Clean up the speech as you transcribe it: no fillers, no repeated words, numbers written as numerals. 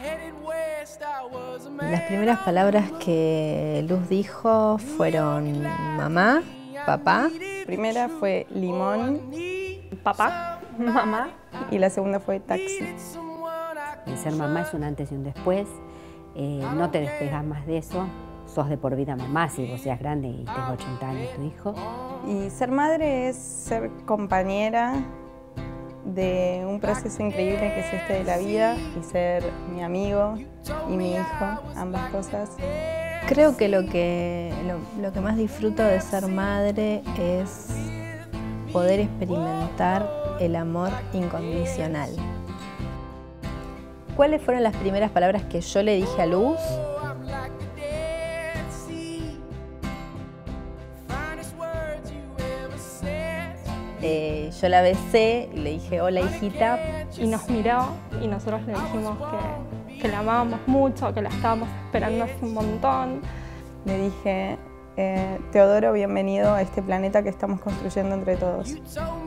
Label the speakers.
Speaker 1: Las primeras palabras que Luz dijo fueron mamá, papá.
Speaker 2: La primera fue limón,
Speaker 3: Papá, mamá.
Speaker 2: y la segunda fue taxi.
Speaker 4: El ser mamá es un antes y un después. No te despegas más de eso. Sos de por vida mamá si vos seas grande y tengo 80 años tu hijo.
Speaker 2: Y ser madre es ser compañera de un proceso increíble que es este de la vida y ser mi amigo y mi hijo, ambas cosas.
Speaker 1: Creo que lo que más disfruto de ser madre es poder experimentar el amor incondicional. ¿Cuáles fueron las primeras palabras que yo le dije a Luz? Yo la besé y le dije, hola hijita.
Speaker 3: Y nos miró y nosotros le dijimos que la amábamos mucho, que la estábamos esperando hace un montón.
Speaker 2: Le dije, Teodoro, bienvenido a este planeta que estamos construyendo entre todos.